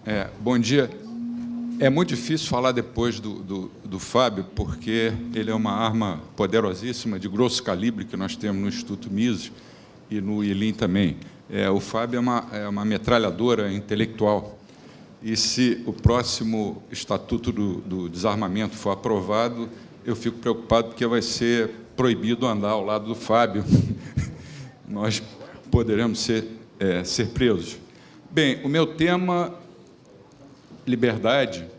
Bom dia. É muito difícil falar depois do Fábio, porque ele é uma arma poderosíssima, de grosso calibre, que nós temos no Instituto Mises e no ILIM também. O Fábio é uma metralhadora intelectual. E se o próximo Estatuto do Desarmamento for aprovado, eu fico preocupado, porque vai ser proibido andar ao lado do Fábio. Nós poderemos ser presos. Bem, o meu tema, liberdade,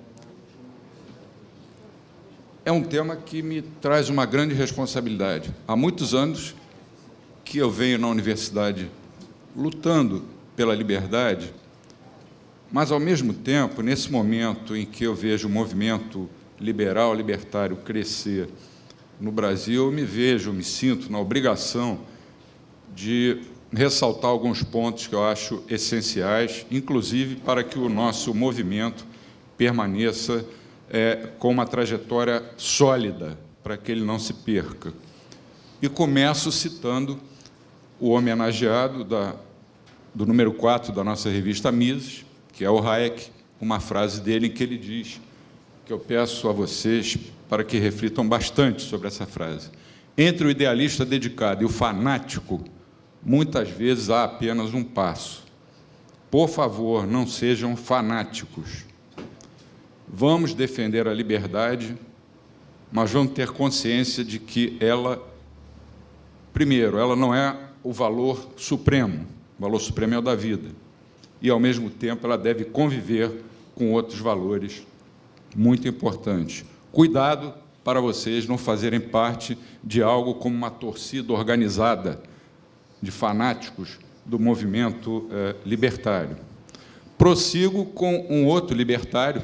é um tema que me traz uma grande responsabilidade. Há muitos anos que eu venho na universidade lutando pela liberdade, mas, ao mesmo tempo, nesse momento em que eu vejo o movimento liberal, libertário crescer no Brasil, eu me sinto na obrigação de ressaltar alguns pontos que eu acho essenciais, inclusive para que o nosso movimento permaneça com uma trajetória sólida, para que ele não se perca. E começo citando o homenageado do número 4 da nossa revista Mises, que é o Hayek, uma frase dele em que ele diz, que eu peço a vocês para que reflitam bastante sobre essa frase: entre o idealista dedicado e o fanático, muitas vezes há apenas um passo. Por favor, não sejam fanáticos. Vamos defender a liberdade, mas vamos ter consciência de que ela, primeiro, ela não é o valor supremo. O valor supremo é o da vida. E, ao mesmo tempo, ela deve conviver com outros valores muito importantes. Cuidado para vocês não fazerem parte de algo como uma torcida organizada de fanáticos do movimento libertário. Prossigo com um outro libertário,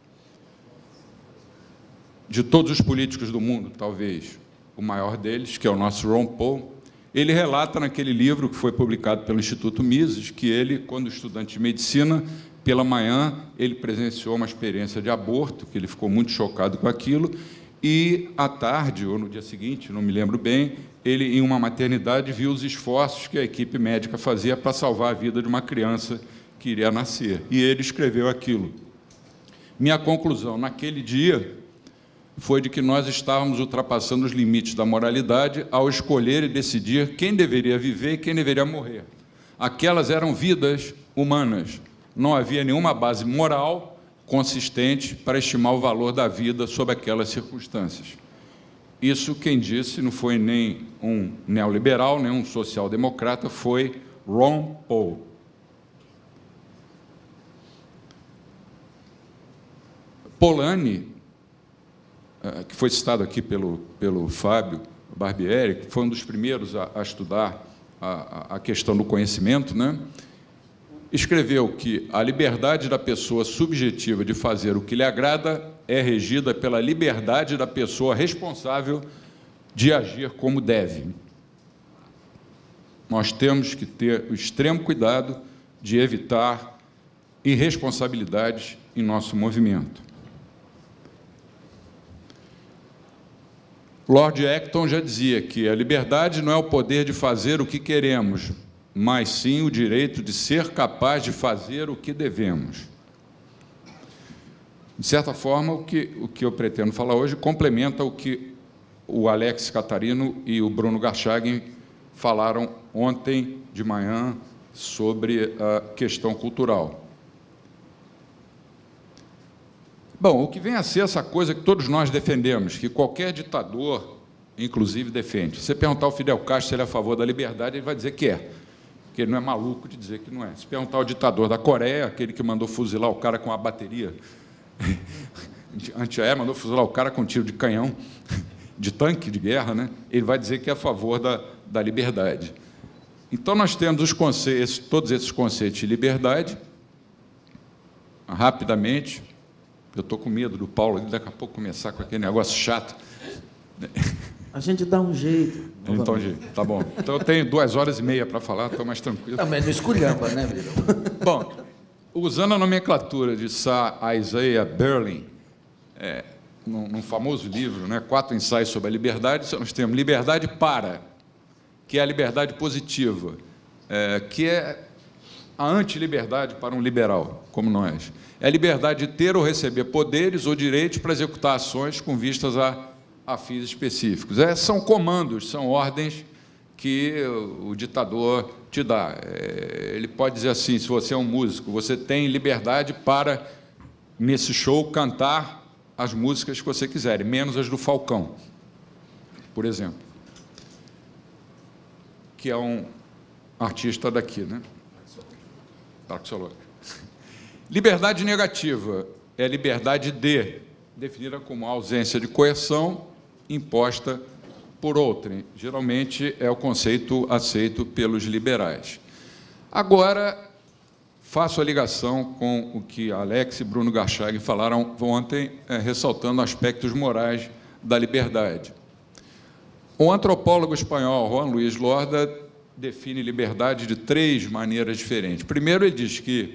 de todos os políticos do mundo, talvez o maior deles, que é o nosso Ron Paul. Ele relata naquele livro que foi publicado pelo Instituto Mises, que ele, quando estudante de medicina, pela manhã, ele presenciou uma experiência de aborto, que ele ficou muito chocado com aquilo, e, à tarde, ou no dia seguinte, não me lembro bem, ele, em uma maternidade, viu os esforços que a equipe médica fazia para salvar a vida de uma criança que iria nascer. E ele escreveu aquilo. Minha conclusão, naquele dia, foi de que nós estávamos ultrapassando os limites da moralidade ao escolher e decidir quem deveria viver e quem deveria morrer. Aquelas eram vidas humanas. Não havia nenhuma base moral consistente para estimar o valor da vida sob aquelas circunstâncias. Isso, quem disse, não foi nem um neoliberal, nem um social-democrata, foi Ron Paul. Polanyi, que foi citado aqui pelo Fábio Barbieri, que foi um dos primeiros a estudar a questão do conhecimento, né? Escreveu que a liberdade da pessoa subjetiva de fazer o que lhe agrada é regida pela liberdade da pessoa responsável de agir como deve. Nós temos que ter o extremo cuidado de evitar irresponsabilidades em nosso movimento. Lord Acton já dizia que a liberdade não é o poder de fazer o que queremos, mas sim o direito de ser capaz de fazer o que devemos. De certa forma, o que eu pretendo falar hoje complementa o que o Alex Catarino e o Bruno Garchagin falaram ontem de manhã sobre a questão cultural. Bom, o que vem a ser essa coisa que todos nós defendemos, que qualquer ditador, inclusive, defende. Se você perguntar ao Fidel Castro se ele é a favor da liberdade, ele vai dizer que é, porque ele não é maluco de dizer que não é. Se perguntar ao ditador da Coreia, aquele que mandou fuzilar o cara com a bateria antiaérea, mandou fuzilar o cara com um tiro de canhão, de tanque de guerra, né? Ele vai dizer que é a favor da liberdade. Então, nós temos os conceitos, todos esses conceitos de liberdade, rapidamente. Eu estou com medo do Paulo, daqui a pouco começar com aquele negócio chato. A gente dá um jeito. Então, tá bom. Então, eu tenho 2h30 para falar, estou mais tranquilo. Também não esculhamba, né, Vitor? Bom, usando a nomenclatura de Sir Isaiah Berlin, num famoso livro, né, 4 ensaios sobre a liberdade, nós temos liberdade para, que é a liberdade positiva, que é a antiliberdade para um liberal, como nós. É a liberdade de ter ou receber poderes ou direitos para executar ações com vistas a fins específicos. São comandos, são ordens que o ditador te dá. Ele pode dizer assim, se você é um músico, você tem liberdade para, nesse show, cantar as músicas que você quiser, menos as do Falcão, por exemplo, que é um artista daqui, né? Liberdade negativa é a liberdade definida como ausência de coerção imposta por outrem. Geralmente é o conceito aceito pelos liberais. Agora, faço a ligação com o que Alex e Bruno Garchag falaram ontem, ressaltando aspectos morais da liberdade. O antropólogo espanhol Juan Luis Lorda define liberdade de 3 maneiras diferentes. Primeiro, ele diz que...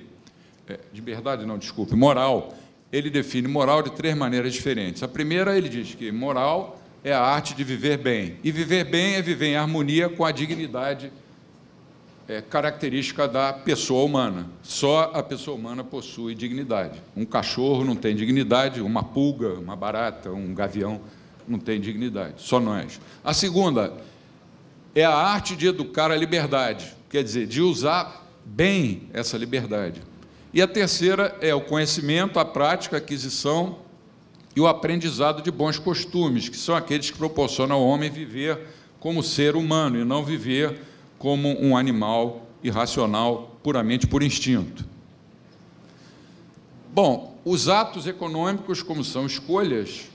moral. Ele define moral de 3 maneiras diferentes. A primeira, ele diz que moral é a arte de viver bem. E viver bem é viver em harmonia com a dignidade característica da pessoa humana. Só a pessoa humana possui dignidade. Um cachorro não tem dignidade, uma pulga, uma barata, um gavião não tem dignidade. Só nós. A segunda é a arte de educar a liberdade, quer dizer, de usar bem essa liberdade. E a terceira é o conhecimento, a prática, a aquisição e o aprendizado de bons costumes, que são aqueles que proporcionam ao homem viver como ser humano e não viver como um animal irracional, puramente por instinto. Bom, os atos econômicos, como são escolhas,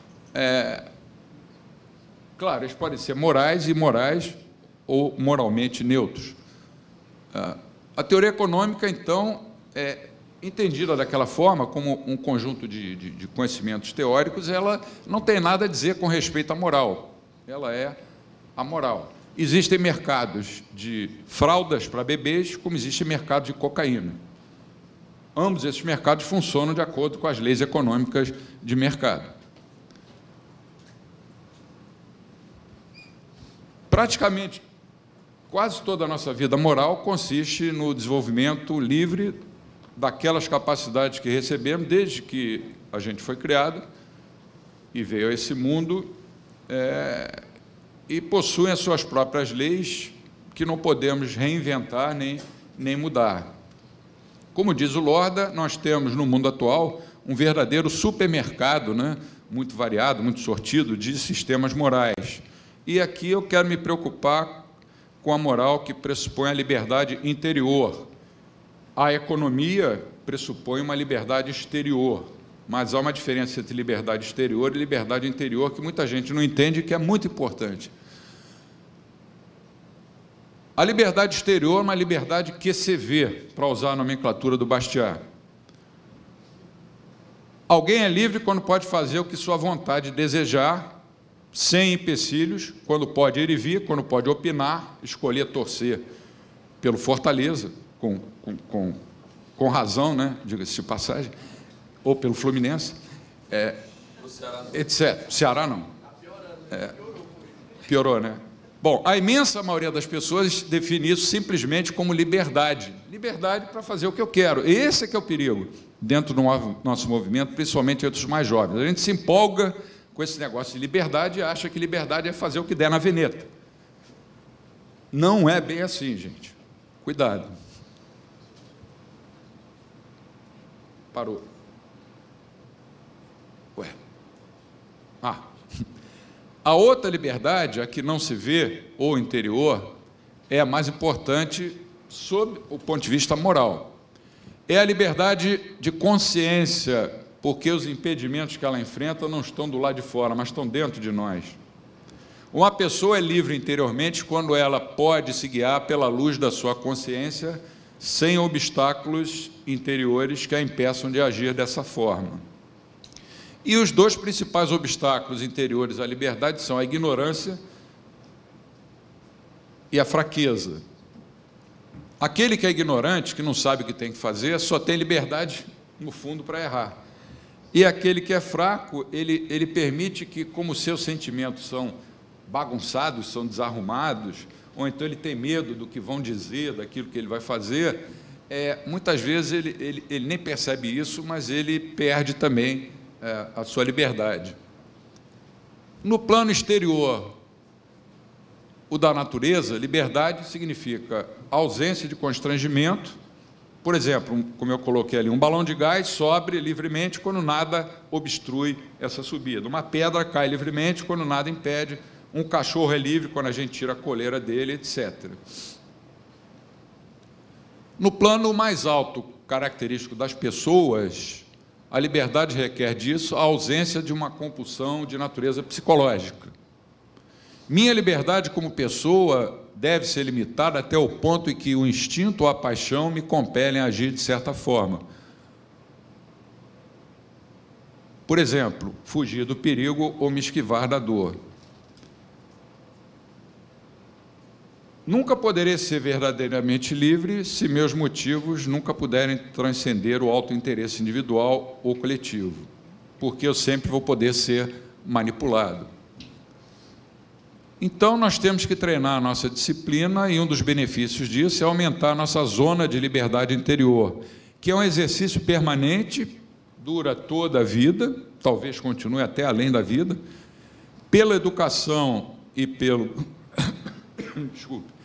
claro, eles podem ser morais e imorais ou moralmente neutros. A teoria econômica, então, entendida daquela forma, como um conjunto de conhecimentos teóricos, ela não tem nada a dizer com respeito à moral. Ela é amoral. Existem mercados de fraldas para bebês, como existe mercado de cocaína. Ambos esses mercados funcionam de acordo com as leis econômicas de mercado. Praticamente, quase toda a nossa vida moral consiste no desenvolvimento livre daquelas capacidades que recebemos desde que a gente foi criado e veio a esse mundo, e possuem as suas próprias leis que não podemos reinventar nem mudar. Como diz o Lorda, nós temos no mundo atual um verdadeiro supermercado, né, muito variado, muito sortido, de sistemas morais. E aqui eu quero me preocupar com a moral que pressupõe a liberdade interior. A economia pressupõe uma liberdade exterior, mas há uma diferença entre liberdade exterior e liberdade interior que muita gente não entende e que é muito importante. A liberdade exterior é uma liberdade que se vê, para usar a nomenclatura do Bastiat. Alguém é livre quando pode fazer o que sua vontade desejar, sem empecilhos, quando pode ir e vir, quando pode opinar, escolher torcer pelo Fortaleza, com razão, né, diga-se de passagem, ou pelo Fluminense, etc. Ceará não. Piorou, né? Bom, a imensa maioria das pessoas define isso simplesmente como liberdade. Liberdade para fazer o que eu quero. Esse é que é o perigo dentro do nosso movimento, principalmente entre os mais jovens. A gente se empolga com esse negócio de liberdade e acha que liberdade é fazer o que der na veneta. Não é bem assim, gente. Cuidado. Parou. Ué. A outra liberdade, a que não se vê, ou interior, é a mais importante sob o ponto de vista moral. É a liberdade de consciência, porque os impedimentos que ela enfrenta não estão do lado de fora, mas estão dentro de nós. Uma pessoa é livre interiormente quando ela pode se guiar pela luz da sua consciência, sem obstáculos interiores que a impeçam de agir dessa forma. E os 2 principais obstáculos interiores à liberdade são a ignorância e a fraqueza. Aquele que é ignorante, que não sabe o que tem que fazer, só tem liberdade, no fundo, para errar. E aquele que é fraco, ele permite que, como seus sentimentos são bagunçados, são desarrumados, ou então ele tem medo do que vão dizer, daquilo que ele vai fazer, muitas vezes ele nem percebe isso, mas ele perde também a sua liberdade. No plano exterior, o da natureza, liberdade significa ausência de constrangimento. Por exemplo, como eu coloquei ali, um balão de gás sobe livremente quando nada obstrui essa subida. Uma pedra cai livremente quando nada impede. Um cachorro é livre quando a gente tira a coleira dele, etc. No plano mais alto, característico das pessoas, a liberdade requer disso a ausência de uma compulsão de natureza psicológica. Minha liberdade como pessoa deve ser limitada até o ponto em que o instinto ou a paixão me compelem a agir de certa forma. Por exemplo, fugir do perigo ou me esquivar da dor. Nunca poderei ser verdadeiramente livre se meus motivos nunca puderem transcender o autointeresse individual ou coletivo, porque eu sempre vou poder ser manipulado. Então, nós temos que treinar a nossa disciplina, e um dos benefícios disso é aumentar a nossa zona de liberdade interior, que é um exercício permanente, dura toda a vida, talvez continue até além da vida, pela educação e pelo... Desculpe.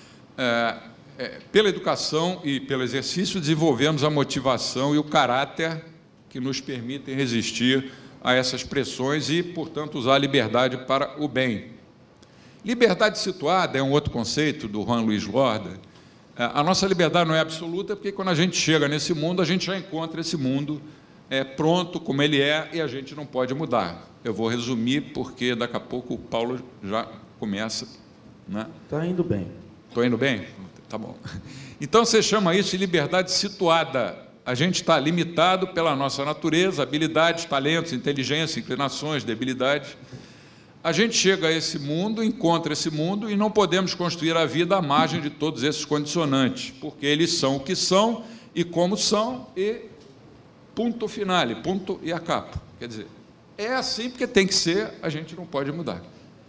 Pela educação e pelo exercício, desenvolvemos a motivação e o caráter que nos permitem resistir a essas pressões e, portanto, usar a liberdade para o bem. Liberdade situada é um outro conceito do Juan Luis Lorda. A nossa liberdade não é absoluta, porque quando a gente chega nesse mundo, a gente já encontra esse mundo pronto como ele é e a gente não pode mudar. Eu vou resumir, porque daqui a pouco o Paulo já começa. Né? Está indo bem. Estou indo bem? Tá bom. Então, você chama isso de liberdade situada. A gente está limitado pela nossa natureza, habilidades, talentos, inteligência, inclinações, debilidades. A gente chega a esse mundo, encontra esse mundo e não podemos construir a vida à margem de todos esses condicionantes, porque eles são o que são e como são e ponto final, ponto e a capo. Quer dizer, é assim porque tem que ser, a gente não pode mudar.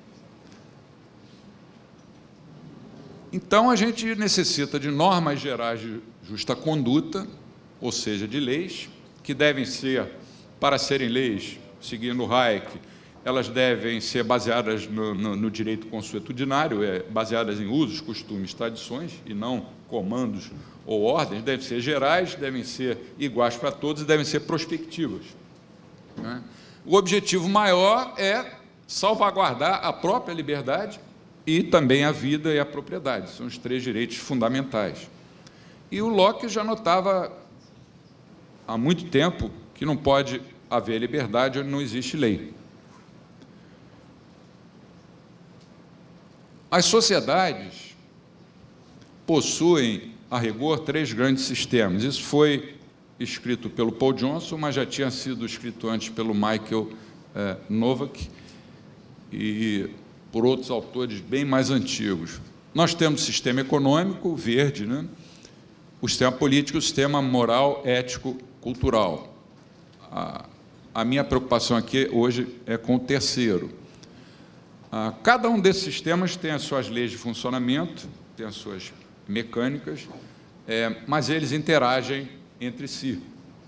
Então, a gente necessita de normas gerais de justa conduta, ou seja, de leis, que devem ser, para serem leis, seguindo Hayek, elas devem ser baseadas no direito consuetudinário, baseadas em usos, costumes, tradições, e não comandos ou ordens, devem ser gerais, devem ser iguais para todos e devem ser prospectivas. Né? O objetivo maior é salvaguardar a própria liberdade e também a vida e a propriedade. São os três direitos fundamentais. E o Locke já notava há muito tempo que não pode haver liberdade onde não existe lei. As sociedades possuem, a rigor, três grandes sistemas. Isso foi escrito pelo Paul Johnson, mas já tinha sido escrito antes pelo Michael Novak e por outros autores bem mais antigos. Nós temos o sistema econômico, verde, né? O sistema político, o sistema moral, ético, cultural. A minha preocupação aqui hoje é com o terceiro. Cada um desses sistemas tem as suas leis de funcionamento, tem as suas mecânicas, mas eles interagem entre si.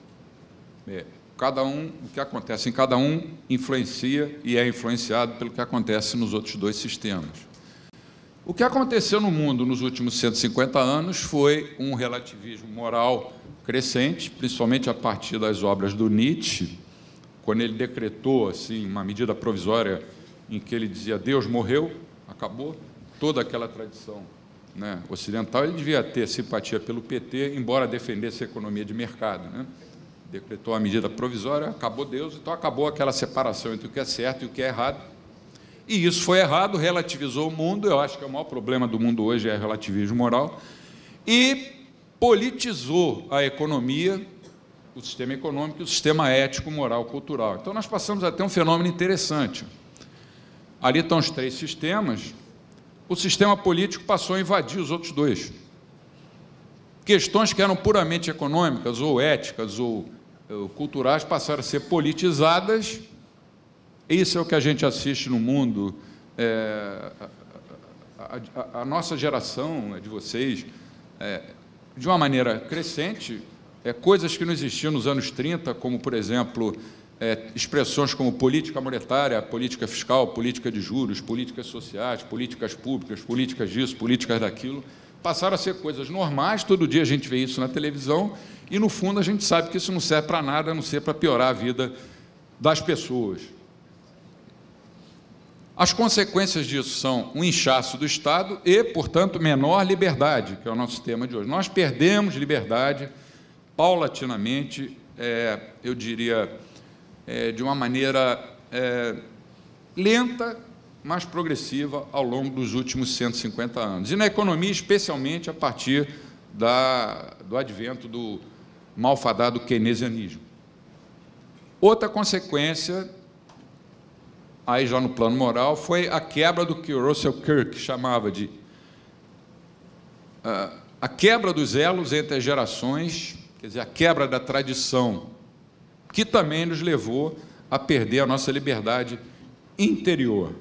O que acontece em cada um influencia e é influenciado pelo que acontece nos outros dois sistemas. O que aconteceu no mundo nos últimos 150 anos foi um relativismo moral crescente, principalmente a partir das obras do Nietzsche, quando ele decretou assim, uma medida provisória em que ele dizia Deus morreu, acabou, toda aquela tradição, né, ocidental. Ele devia ter simpatia pelo PT, embora defendesse a economia de mercado, né? Decretou a medida provisória, acabou Deus, então acabou aquela separação entre o que é certo e o que é errado. E isso foi errado, relativizou o mundo. Eu acho que o maior problema do mundo hoje é o relativismo moral. E politizou a economia, o sistema econômico e o sistema ético, moral, cultural. Então, nós passamos a ter um fenômeno interessante. Ali estão os três sistemas. O sistema político passou a invadir os outros dois. Questões que eram puramente econômicas, ou éticas, ou culturais, passaram a ser politizadas. Isso é o que a gente assiste no mundo. A nossa geração, de vocês, de uma maneira crescente, coisas que não existiam nos anos 30, como, por exemplo, expressões como política monetária, política fiscal, política de juros, políticas sociais, políticas públicas, políticas disso, políticas daquilo, passaram a ser coisas normais. Todo dia a gente vê isso na televisão e, no fundo, a gente sabe que isso não serve para nada, a não ser para piorar a vida das pessoas. As consequências disso são um inchaço do Estado e, portanto, menor liberdade, que é o nosso tema de hoje. Nós perdemos liberdade paulatinamente, eu diria, de uma maneira lenta, mas progressiva, ao longo dos últimos 150 anos. E na economia, especialmente a partir do advento do malfadado keynesianismo. Outra consequência, aí já no plano moral, foi a quebra do que o Russell Kirk chamava de a quebra dos elos entre as gerações, quer dizer, a quebra da tradição, que também nos levou a perder a nossa liberdade interior.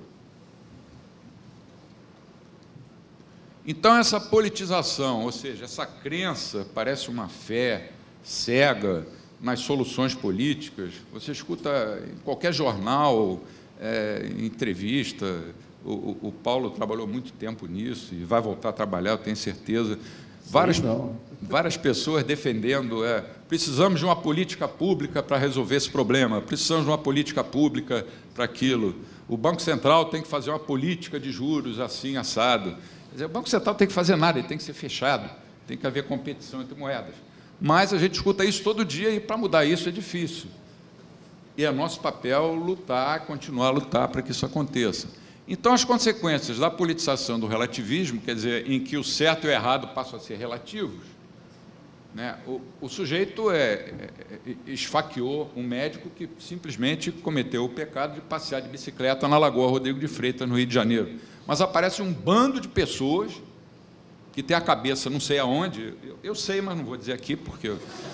Então, essa politização, ou seja, essa crença, parece uma fé cega nas soluções políticas. Você escuta em qualquer jornal, em entrevista, o Paulo trabalhou muito tempo nisso e vai voltar a trabalhar, eu tenho certeza. Várias pessoas defendendo, precisamos de uma política pública para resolver esse problema, precisamos de uma política pública para aquilo. O Banco Central tem que fazer uma política de juros assim, assado. Quer dizer, o Banco Central tem que fazer nada, ele tem que ser fechado, tem que haver competição entre moedas. Mas a gente escuta isso todo dia e, para mudar isso, é difícil. E é nosso papel lutar, continuar a lutar para que isso aconteça. Então, as consequências da politização do relativismo, quer dizer, em que o certo e o errado passam a ser relativos, né? O sujeito esfaqueou um médico que simplesmente cometeu o pecado de passear de bicicleta na Lagoa Rodrigo de Freitas, no Rio de Janeiro. Mas aparece um bando de pessoas que tem a cabeça não sei aonde, eu sei, mas não vou dizer aqui, porque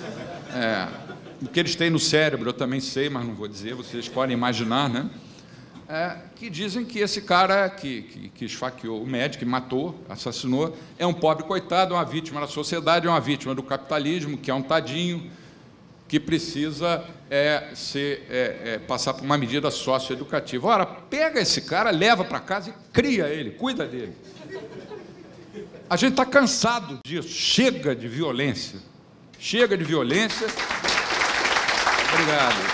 o que eles têm no cérebro eu também sei, mas não vou dizer, vocês podem imaginar, né? Que dizem que esse cara que esfaqueou o médico, que matou, assassinou, é um pobre coitado, é uma vítima da sociedade, é uma vítima do capitalismo, que é um tadinho, que precisa passar por uma medida socioeducativa. Ora, pega esse cara, leva para casa e cria ele, cuida dele. A gente está cansado disso. Chega de violência. Chega de violência. Obrigado.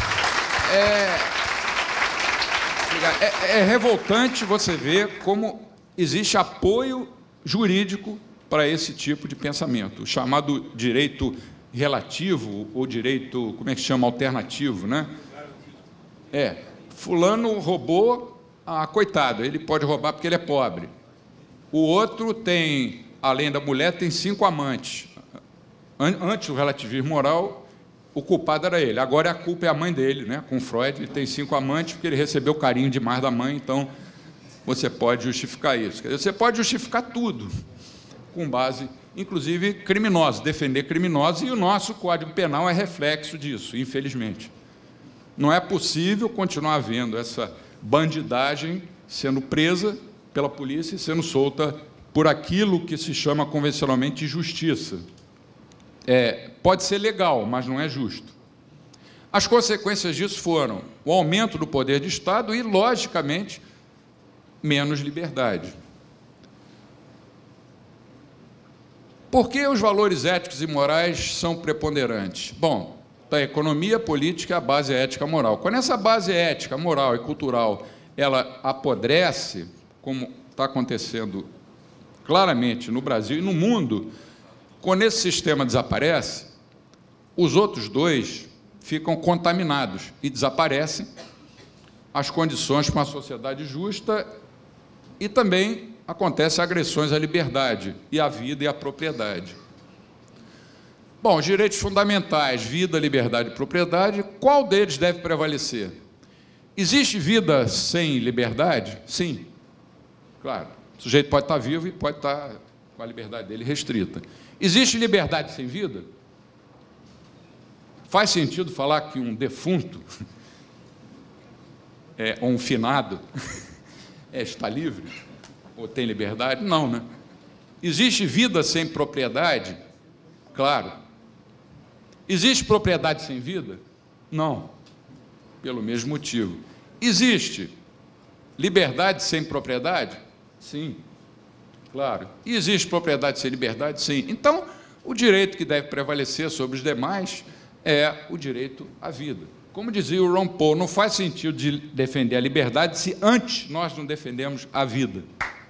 É revoltante você ver como existe apoio jurídico para esse tipo de pensamento, o chamado direito relativo, ou direito, como é que chama, alternativo, né? Fulano roubou, coitado, ele pode roubar porque ele é pobre. O outro tem, além da mulher, tem 5 amantes. Antes do relativismo moral, o culpado era ele. Agora a culpa é a mãe dele, né? Com Freud, ele tem 5 amantes porque ele recebeu carinho demais da mãe, então você pode justificar isso. Quer dizer, você pode justificar tudo, com base, inclusive, criminosos, defender criminosos, e o nosso Código Penal é reflexo disso, infelizmente. Não é possível continuar vendo essa bandidagem sendo presa pela polícia e sendo solta por aquilo que se chama convencionalmente justiça. Pode ser legal, mas não é justo. As consequências disso foram o aumento do poder de Estado e, logicamente, menos liberdade. Por que os valores éticos e morais são preponderantes? Bom, da economia política, a base é ética moral. Quando essa base ética, moral e cultural ela apodrece, como está acontecendo claramente no Brasil e no mundo, quando esse sistema desaparece, os outros dois ficam contaminados e desaparecem as condições para uma sociedade justa e também acontecem agressões à liberdade e à vida e à propriedade. Bom, os direitos fundamentais, vida, liberdade e propriedade, qual deles deve prevalecer? Existe vida sem liberdade? Sim, claro. O sujeito pode estar vivo e pode estar com a liberdade dele restrita. Existe liberdade sem vida? Faz sentido falar que um defunto, ou um finado, está livre? Ou tem liberdade? Não, né? Existe vida sem propriedade? Claro. Existe propriedade sem vida? Não. Pelo mesmo motivo. Existe liberdade sem propriedade? Sim. Claro. E existe propriedade sem liberdade? Sim. Então, o direito que deve prevalecer sobre os demais é o direito à vida. Como dizia o Ron Paul, não faz sentido de defender a liberdade se antes nós não defendemos a vida.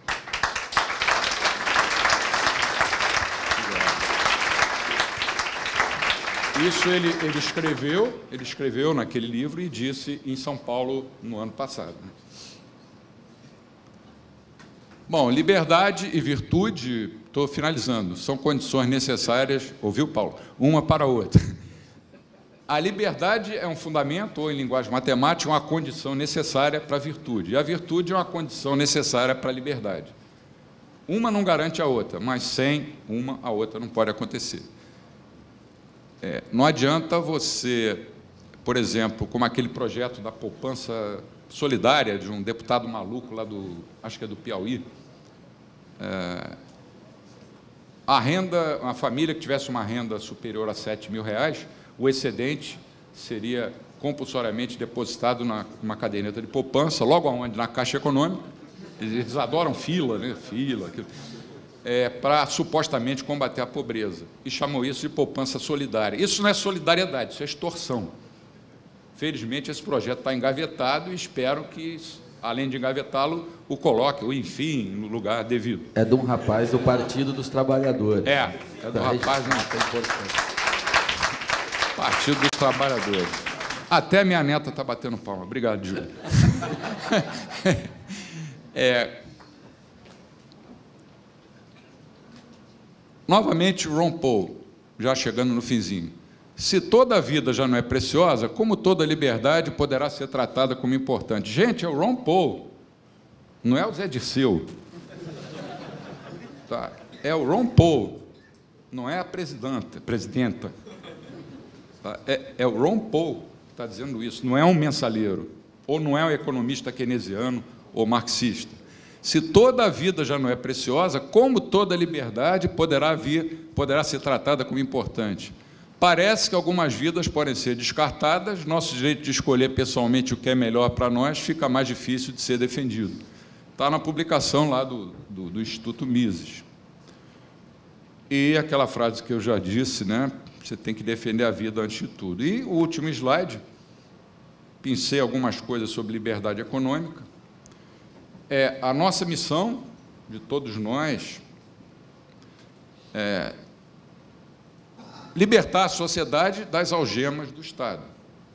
Isso ele escreveu naquele livro e disse em São Paulo no ano passado. Bom, liberdade e virtude, estou finalizando, são condições necessárias, ouviu, Paulo? Uma para a outra. A liberdade é um fundamento, ou em linguagem matemática, uma condição necessária para a virtude. E a virtude é uma condição necessária para a liberdade. Uma não garante a outra, mas sem uma, a outra não pode acontecer. Não adianta você, por exemplo, como aquele projeto da poupança solidária de um deputado maluco lá acho que é do Piauí, uma família que tivesse uma renda superior a R$7.000, o excedente seria compulsoriamente depositado numa caderneta de poupança, logo aonde? Na Caixa Econômica. Eles adoram fila, né? Fila, aquilo. Para supostamente combater a pobreza, e chamou isso de poupança solidária. Isso não é solidariedade, isso é extorsão. Felizmente, esse projeto está engavetado e espero que, além de engavetá-lo, o coloque, ou enfim, no lugar devido. É de um rapaz do Partido dos Trabalhadores. É do rapaz, não tem importância. Partido dos Trabalhadores. Até minha neta está batendo palma. Obrigado, Júlio. Novamente, Ron Paul, já chegando no finzinho. Se toda a vida já não é preciosa, como toda liberdade poderá ser tratada como importante? Gente, é o Ron Paul, não é o Zé Dirceu. Tá? É o Ron Paul, não é a presidenta. Tá? É o Ron Paul que está dizendo isso, não é um mensalheiro, ou não é um economista keynesiano ou marxista. Se toda a vida já não é preciosa, como toda liberdade poderá ser tratada como importante? Parece que algumas vidas podem ser descartadas, nosso direito de escolher pessoalmente o que é melhor para nós fica mais difícil de ser defendido. Está na publicação lá do Instituto Mises. E aquela frase que eu já disse, né? Você tem que defender a vida antes de tudo. E o último slide, pensei algumas coisas sobre liberdade econômica. A nossa missão, de todos nós, libertar a sociedade das algemas do Estado.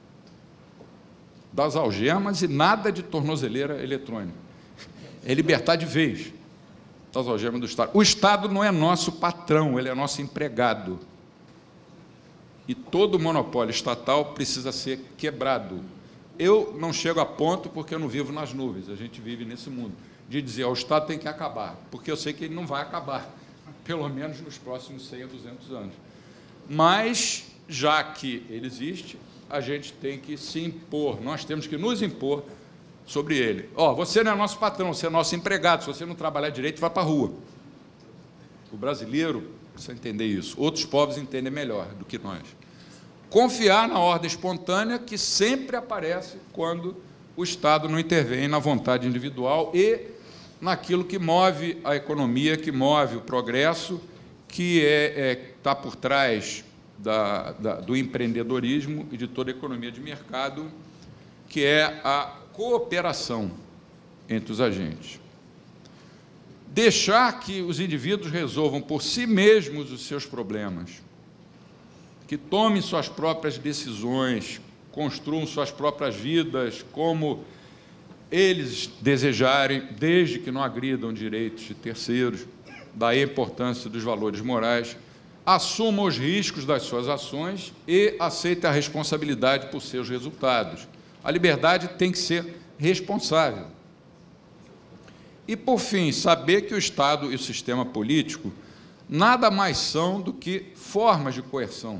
Das algemas e nada de tornozeleira eletrônica. É libertar de vez das algemas do Estado. O Estado não é nosso patrão, ele é nosso empregado. E todo monopólio estatal precisa ser quebrado. Eu não chego a ponto porque eu não vivo nas nuvens, a gente vive nesse mundo, de dizer, o Estado tem que acabar, porque eu sei que ele não vai acabar, pelo menos nos próximos 100 a 200 anos. Mas, já que ele existe, a gente tem que se impor, nós temos que nos impor sobre ele. Você não é nosso patrão, você é nosso empregado, se você não trabalhar direito, vai para a rua. O brasileiro precisa entender isso, outros povos entendem melhor do que nós. Confiar na ordem espontânea que sempre aparece quando o Estado não intervém na vontade individual e naquilo que move a economia, que move o progresso, que está por trás do empreendedorismo e de toda a economia de mercado, que é a cooperação entre os agentes. Deixar que os indivíduos resolvam por si mesmos os seus problemas, que tomem suas próprias decisões, construam suas próprias vidas como eles desejarem, desde que não agridam direitos de terceiros, daí a importância dos valores morais, assumam os riscos das suas ações e aceitem a responsabilidade por seus resultados. A liberdade tem que ser responsável. E, por fim, saber que o Estado e o sistema político nada mais são do que formas de coerção.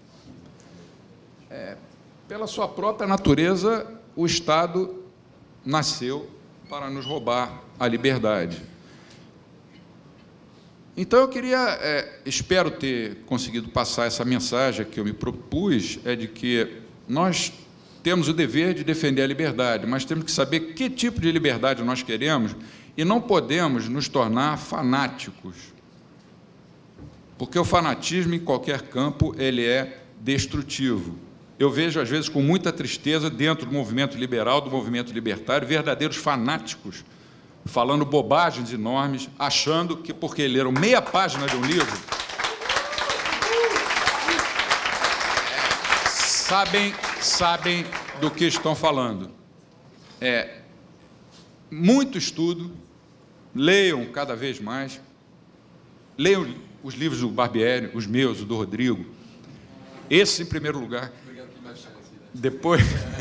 Pela sua própria natureza, o Estado nasceu para nos roubar a liberdade. Então, eu queria, espero ter conseguido passar essa mensagem que eu me propus, de que nós temos o dever de defender a liberdade, mas temos que saber que tipo de liberdade nós queremos e não podemos nos tornar fanáticos, porque o fanatismo, em qualquer campo, ele é destrutivo. Eu vejo, às vezes, com muita tristeza, dentro do movimento liberal, do movimento libertário, verdadeiros fanáticos, falando bobagens enormes, achando que, porque leram meia página de um livro, sabem do que estão falando. Muito estudo, leiam cada vez mais, leiam os livros do Barbieri, os meus, o do Rodrigo, esse em primeiro lugar. Depois,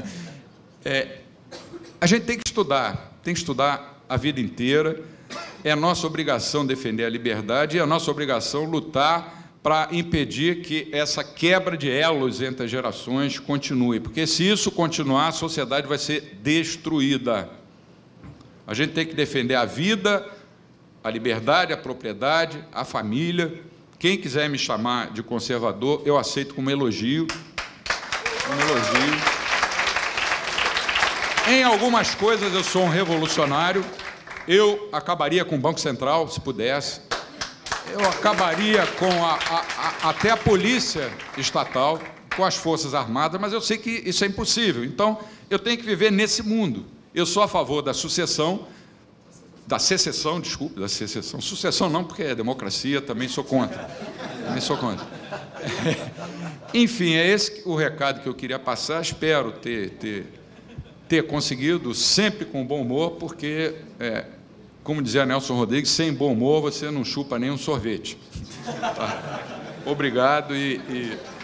a gente tem que estudar a vida inteira, é a nossa obrigação defender a liberdade, e é a nossa obrigação lutar para impedir que essa quebra de elos entre as gerações continue, porque se isso continuar, a sociedade vai ser destruída. A gente tem que defender a vida, a liberdade, a propriedade, a família. Quem quiser me chamar de conservador, eu aceito como elogio. Em algumas coisas eu sou um revolucionário, eu acabaria com o Banco Central, se pudesse, eu acabaria com até a polícia estatal, com as Forças Armadas, mas eu sei que isso é impossível, então eu tenho que viver nesse mundo. Eu sou a favor da secessão, sucessão não, porque é democracia, também sou contra. Enfim, é esse o recado que eu queria passar, espero ter conseguido, sempre com bom humor, porque, como dizia Nelson Rodrigues, sem bom humor você não chupa nem um sorvete. Tá? Obrigado e